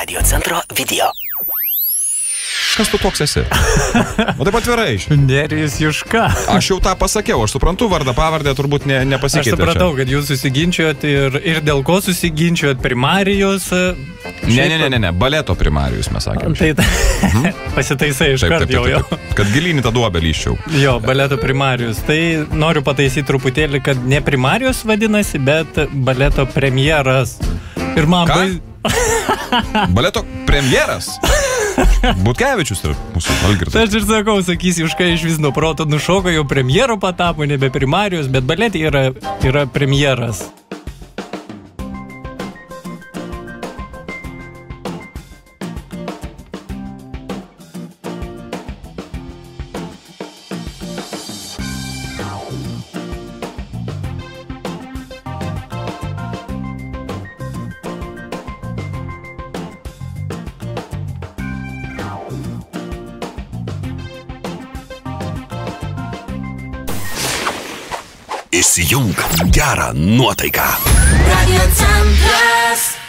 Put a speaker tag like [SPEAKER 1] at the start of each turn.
[SPEAKER 1] Radio centro video.
[SPEAKER 2] Kas tu toks esi? O taip atvirai.
[SPEAKER 3] Nerijus Juška.
[SPEAKER 2] Aš jau tą pasakiau, aš suprantu, vardą pavardę turbūt nepasikeitė.
[SPEAKER 3] Aš supratau, kad jūs susiginčiojot ir dėl ko susiginčiojot primarijus.
[SPEAKER 2] Ne, baleto primarijus mes sakėm.
[SPEAKER 3] Tai pasitaisai iš karto jau.
[SPEAKER 2] Kad gilinį tą duobę lyščiau.
[SPEAKER 3] Jo, baleto primarijus. Tai noriu pataisyti truputėlį, kad ne primarijus vadinasi, bet baleto premjeras. Ir man
[SPEAKER 2] Baleto premjeras? Butkevičius ir mūsų Algirdas.
[SPEAKER 3] Aš ir sakau, sakysi, Juška iš vis nuo proto nušoko, jau premjero patapo, nebe primarijus, bet baletė yra premjeras.
[SPEAKER 1] Įsijunk gerą nuotaiką.
[SPEAKER 4] Radio centras.